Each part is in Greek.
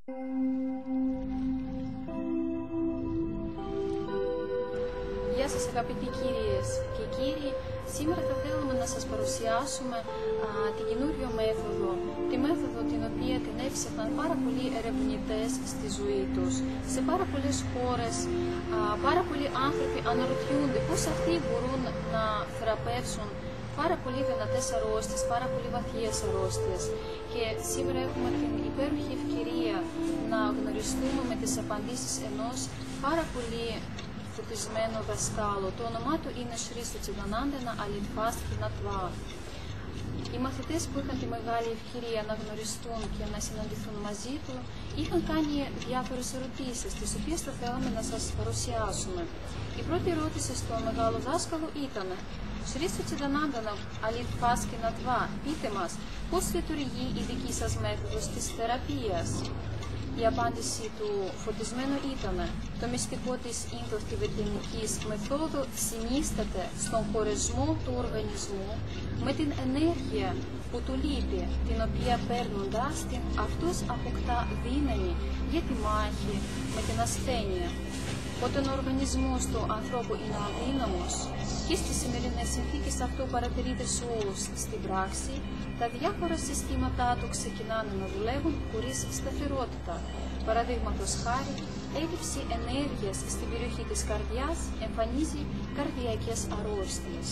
Γεια σας αγαπητοί κυρίες και κύριοι, σήμερα θα θέλουμε να σας παρουσιάσουμε την καινούριο μέθοδο, τη μέθοδο την οποία την έψαχναν πάρα πολλοί ερευνητές στη ζωή τους. Σε πάρα πολλές χώρες, πάρα πολλοί άνθρωποι αναρωτιούνται πώς αυτοί μπορούν να θεραπεύσουν πάρα πολύ δυνατές αρρώστιες, πάρα πολύ βαθιές αρρώστιες. Και σήμερα έχουμε την υπέροχη ευκαιρία να γνωριστούμε με τις απαντήσεις ενός πάρα πολύ φωτισμένο δασκάλου. Το όνομά του είναι Σρι Σατσιτανάντα Αλιτφάστ-Νατβά. Οι μαθητές που είχαν τη μεγάλη ευκαιρία να γνωριστούν και να συναντηθούν μαζί του είχαν κάνει διάφορες ερωτήσεις, τις οποίες θα θέλαμε να σας παρουσιάσουμε. Η πρώτη ερώτηση στον μεγάλο δάσκαλο ήταν: Σρι Σατσιτανάντα Αλιτφάστ-Νατβά, πείτε μας, πώς λειτουργεί η δική σας μέθοδος της θεραπείας? Η απάντηση του φωτισμένου ήταν: το μυστικό της Ινδο-Τιβετινικής μεθόδου συνίσταται στον χωρισμό του οργανισμού με την ενέργεια που του λείπει, την οποία παίρνοντας την, αυτός αποκτά δύναμη για τη μάχη με την ασθένεια. Όταν ο οργανισμός του ανθρώπου είναι αδύναμος και στις σημερινές συνθήκες αυτό παρατηρείται σε όλους στην πράξη, τα διάφορα συστήματά του ξεκινάνε να δουλεύουν χωρίς σταθερότητα. Παραδείγματος χάρη, έλλειψη ενέργειας στην περιοχή της καρδιάς εμφανίζει καρδιακές αρρώστιες.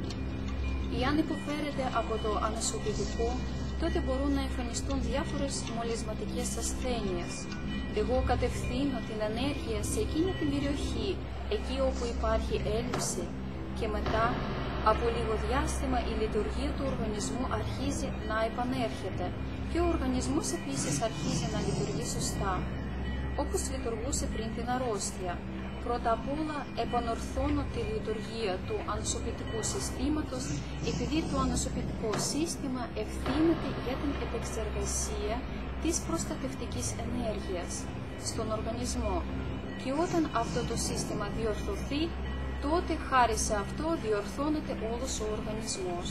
Εάν υποφέρεται από το ανασωπητικό, τότε μπορούν να εμφανιστούν διάφορες μολυσματικές ασθένειες. Εγώ κατευθύνω την ενέργεια σε εκείνη την περιοχή, εκεί όπου υπάρχει έλλειψη, και μετά από λίγο διάστημα η λειτουργία του οργανισμού αρχίζει να επανέρχεται και ο οργανισμός επίσης αρχίζει να λειτουργεί σωστά, όπως λειτουργούσε πριν την αρρώστια. Πρώτα απ' όλα επανορθώνω τη λειτουργία του ανοσοποιητικού συστήματος, επειδή το ανοσοποιητικό σύστημα ευθύνεται για την επεξεργασία της προστατευτικής ενέργειας στον οργανισμό, και όταν αυτό το σύστημα διορθωθεί, τότε χάρη σε αυτό διορθώνεται όλος ο οργανισμός.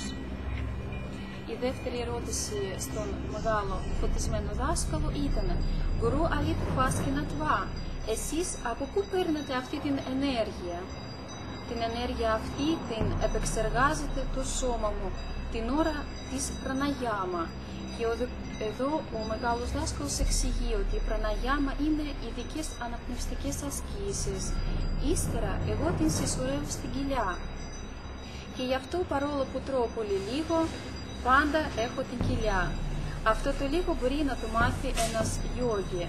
Η δεύτερη ερώτηση στον μεγάλο φωτισμένο δάσκαλο ήταν: Γκουρού Αλιτφάστ-Νατβά, εσείς από πού παίρνετε αυτή την ενέργεια? Την ενέργεια αυτή την επεξεργάζεται το σώμα μου την ώρα της πραναγιάμα. Και εδώ ο μεγάλος δάσκαλος εξηγεί ότι η πραναγιάμα είναι ειδικές αναπνευστικές ασκήσεις. Ύστερα εγώ την συσσωρεύω στην κοιλιά. Και γι' αυτό, παρόλο που τρώω πολύ λίγο, πάντα έχω την κοιλιά. Αυτό το λίγο μπορεί να το μάθει ένας γιόγι.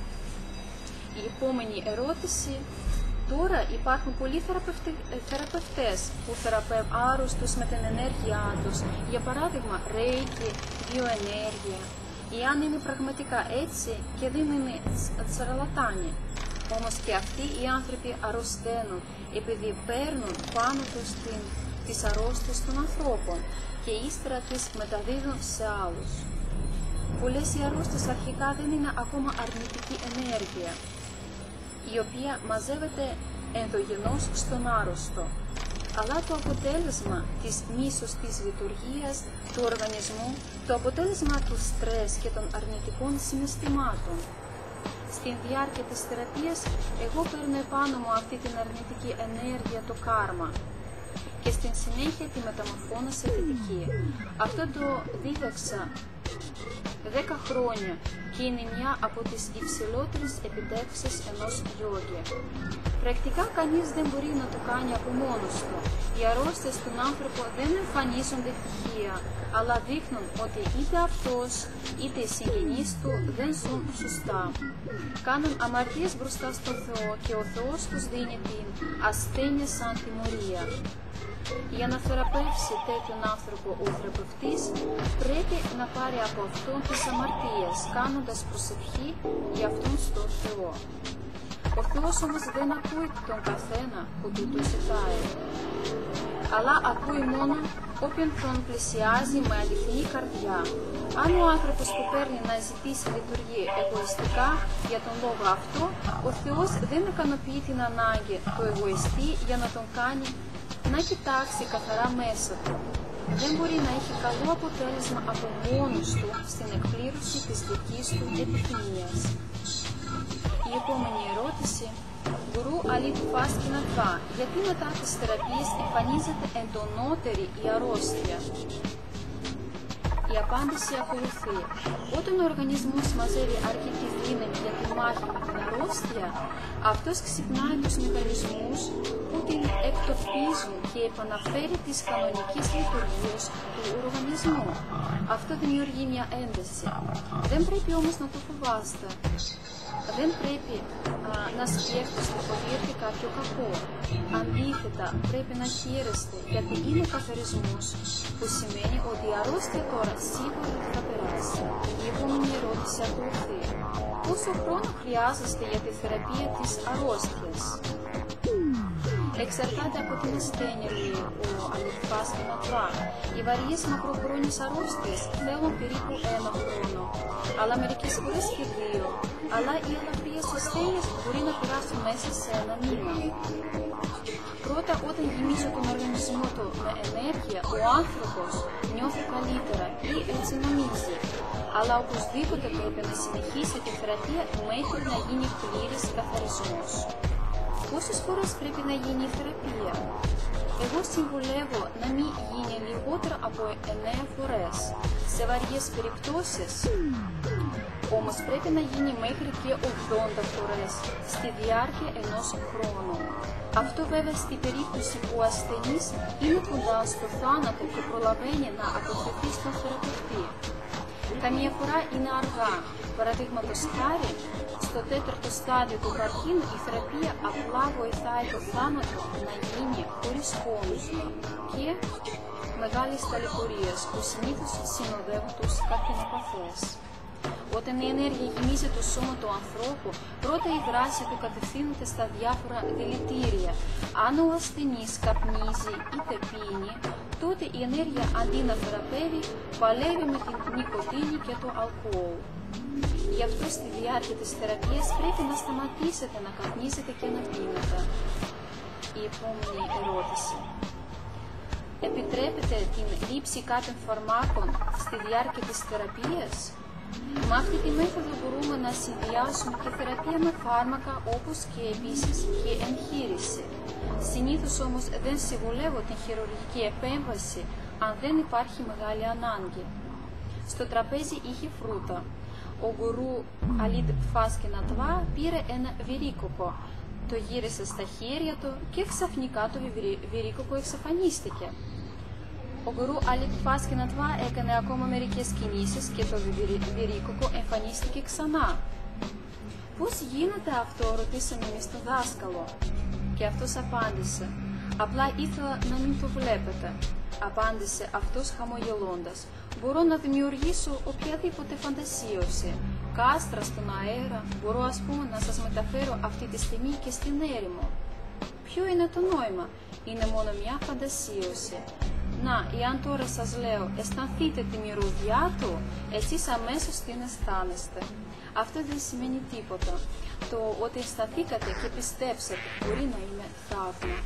Η επόμενη ερώτηση: τώρα υπάρχουν πολλοί θεραπευτές που θεραπεύουν άρρωστους με την ενέργειά τους, για παράδειγμα ρέικι, βιοενέργεια. Εάν είναι πραγματικά έτσι και δεν είναι τσαρλατάνοι, όμως και αυτοί οι άνθρωποι αρρωσταίνουν επειδή παίρνουν πάνω τους τις αρρώστιες των ανθρώπων και ύστερα τις μεταδίδουν σε άλλους. Πολλές οι αρρώστιες αρχικά δεν είναι ακόμα αρνητική ενέργεια, η οποία μαζεύεται ενδογενώς στον άρρωστο, αλλά το αποτέλεσμα της μη σωστής λειτουργίας του οργανισμού, το αποτέλεσμα του στρες και των αρνητικών συναισθημάτων. Στην διάρκεια της θεραπείας, εγώ παίρνω επάνω μου αυτή την αρνητική ενέργεια, το κάρμα, και στην συνέχεια τη μεταμορφώνω σε θετική. Αυτό το δίδαξα 10 χρόνια και είναι μια από τις υψηλότερες επιτεύξεις ενός γιόγι. Πρακτικά κανείς δεν μπορεί να το κάνει από μόνος του. Οι αρρώστιες στον άνθρωπο δεν εμφανίζονται τυχαία, αλλά δείχνουν ότι είτε αυτός είτε οι συγγενείς του δεν ζουν σωστά. Κάνουν αμαρτίες μπροστά στον Θεό και ο Θεός τους δίνει την ασθένεια σαν τιμωρία. Για να θεραπεύσει τέτοιον άνθρωπο ο θεραπευτής, πρέπει να πάρει από αυτόν τις αμαρτίες, κάνοντας προσευχή για αυτόν στον Θεό. Ο Θεός όμως δεν ακούει τον καθένα που του το ζητάει, αλλά ακούει μόνο όποιον τον πλησιάζει με αληθινή καρδιά. Αν ο άνθρωπος που παίρνει να ζητήσει λειτουργεί εγωιστικά για τον λόγο αυτό, ο Θεός δεν ικανοποιεί την ανάγκη του εγωιστή για να τον κάνει να κοιτάξει καθαρά μέσα του. Δεν μπορεί να έχει καλό αποτέλεσμα από μόνος του στην εκπλήρωση υλοποίηση της δικής του επιθυμίας. Η επόμενη ερώτηση. Γκουρού Αλίτ Φάσκινα Τβά, γιατί μετά τις θεραπείες εμφανίζεται εντονότερη η αρρώστια? Η απάντηση ακολουθεί. Όταν ο οργανισμός μαζεύει αρκετή δύναμη για τη μάχη με την αρρώστια, αυτός ξυπνάει τους μηχανισμούς που την εκτοπίζουν και επαναφέρει τις κανονικές λειτουργίες του οργανισμού. Αυτό δημιουργεί μια ένταση. Δεν πρέπει όμως να το φοβάστε. Δεν πρέπει να σκέφτεστε ότι έρθει κάποιο κακό. Αντίθετα, πρέπει να χαίρεστε γιατί είναι καθαρισμός, που σημαίνει ότι η αρρώστια τώρα σίγουρα θα περάσει. Η επόμενη ερώτηση ακολουθεί. Πόσο χρόνο χρειάζεστε για τη θεραπεία της αρρώστιας? Εξαρτάται από την ασθένεια, λέει ο Αλίτ Φάσκινα Τβά. Οι βαριές μακροχρόνιες αρρώστιες θέλουν περίπου 1 χρόνο, αλλά μερικές φορές και 2. Αλλά οι ελαφριές ασθένειες μπορεί να περάσουν μέσα σε 1 μήνα. Πρώτα, όταν γεμίζει τον οργανισμό του με ενέργεια, ο άνθρωπος νιώθει καλύτερα ή έτσι νομίζει. Αλλά οπωσδήποτε πρέπει να συνεχίσει τη θεραπεία μέχρι να γίνει πλήρης καθαρισμός. Πόσες φορές πρέπει να γίνει η θεραπεία? Εγώ συμβουλεύω να μην γίνει λιγότερο από 9 φορές. Σε βαριές περιπτώσεις όμως πρέπει να γίνει μέχρι και 80 φορές στη διάρκεια 1 χρόνου. Αυτό βέβαια στην περίπτωση που ο ασθενής είναι κοντά στο θάνατο και προλαβαίνει να αποφευθεί στον θεραπευτή. Καμία φορά είναι αργά. Παραδείγματος χάρη, στο 4ο στάδιο του καρκίνου η θεραπεία απλά βοηθάει το θάνατο να γίνει χωρίς πόνους και μεγάλες ταλαιπωρίες που συνήθως συνοδεύουν τους καρκινοπαθές. Όταν η ενέργεια γεμίζει το σώμα του ανθρώπου, πρώτα η δράση του κατευθύνεται στα διάφορα δηλητήρια. Αν ο ασθενής καπνίζει ή πίνει, τότε η ενέργεια αντί να θεραπεύει, παλεύει με την νικοτίνη και το αλκοόλ. Γι' αυτό στη διάρκεια της θεραπείας πρέπει να σταματήσετε να καπνίζετε και να πίνετε. Η επόμενη ερώτηση. Επιτρέπετε την λήψη κάποιων φαρμάκων στη διάρκεια της θεραπείας? Με αυτή τη μέθοδο μπορούμε να συνδυάσουμε και θεραπεία με φάρμακα όπως και επίσης και εγχείρηση. Συνήθως όμως δεν συμβουλεύω την χειρουργική επέμβαση αν δεν υπάρχει μεγάλη ανάγκη. Στο τραπέζι είχε φρούτα. Ο γκουρού Αλίτ Φάσκινα Τβά πήρε ένα βυρίκοκο. Το γύρισε στα χέρια του και ξαφνικά το βυρίκοκο εξαφανίστηκε. Ο γκουρού Αλίτ Φάσκινα Τβά έκανε ακόμα μερικές κινήσεις και το βυρίκοκο εμφανίστηκε ξανά. Πώς γίνεται αυτό, ρωτήσαμε εμείς τον δάσκαλο. Και αυτός απάντησε, απλά ήθελα να μην το βλέπετε. Απάντησε αυτός χαμογελώντας, μπορώ να δημιουργήσω οποιαδήποτε φαντασίωση. Κάστρα στον αέρα, μπορώ ας πούμε να σας μεταφέρω αυτή τη στιγμή και στην έρημο. Ποιο είναι το νόημα? Είναι μόνο μια φαντασίωση. Να, εάν τώρα σας λέω, αισθανθείτε τη μυρωδιά του, εσείς αμέσως την αισθάνεστε. Αυτό δεν σημαίνει τίποτα. Το ότι αισθανθήκατε και πιστέψατε μπορεί να είναι θαύμα.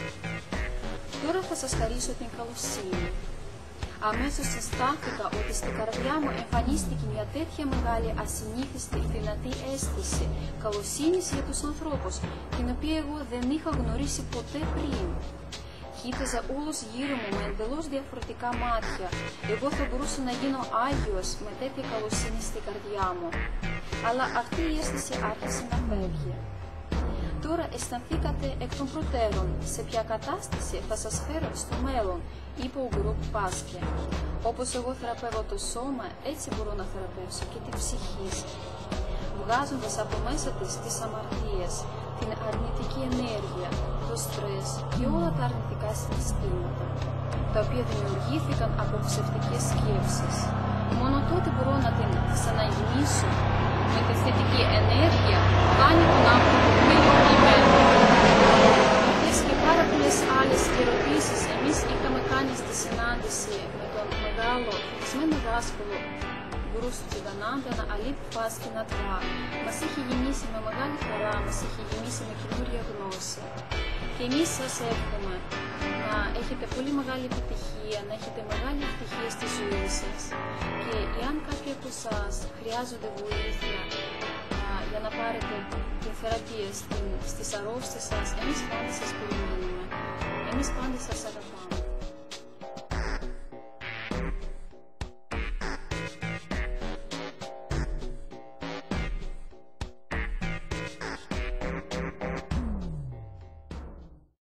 Τώρα θα σας χαρίσω την καλοσύνη. Αμέσως αισθάνθηκα ότι στην καρδιά μου εμφανίστηκε μια τέτοια μεγάλη ασυνήθιστη δυνατή αίσθηση καλοσύνης για τους ανθρώπους, την οποία εγώ δεν είχα γνωρίσει ποτέ πριν. Κοίταζα όλους γύρω μου με εντελώς διαφορετικά μάτια. Εγώ θα μπορούσα να γίνω Άγιος με τέτοια καλοσύνη στην καρδιά μου. Αλλά αυτή η αίσθηση άρχισε να φεύγει. Τώρα αισθανθήκατε εκ των προτέρων σε ποια κατάσταση θα σας φέρω στο μέλλον, είπε ο γκουρού Πάσκε. Όπως εγώ θεραπεύω το σώμα, έτσι μπορώ να θεραπεύσω και την ψυχή, βγάζοντας από μέσα της τις αμαρτίες, την αρνητική ενέργεια, το στρες και όλα τα αρνητικά συναισθήματα, τα οποία δημιουργήθηκαν από ψευτικές σκέψεις. Μόνο τότε μπορώ να την ξαναγεννήσω. Με τη θετική ενέργεια κάνει τον άνθρωπο πιο υγιεμένο. Αυτές και πάρα πολλές άλλες ερωτήσεις εμείς είχαμε κάνει στη συνάντηση με τον μεγάλο φωτισμένο δάσκαλο γκουρού Σατσιτανάντα Αλίτ Φάσκινα Τβά. Μας είχε γεννήσει με μεγάλη χαρά, μας είχε γεννήσει με καινούρια γνώση. Και εμείς σας εύχομαι να να έχετε πολύ μεγάλη επιτυχία, να έχετε μεγάλη ευτυχία στη ζωή σας και εάν κάποιοι από εσάς χρειάζονται βοήθεια για να πάρετε την θεραπεία στις αρρώστιες σας, εμείς πάντα σας περιμένουμε. Εμείς πάντα σας αγαπάμε.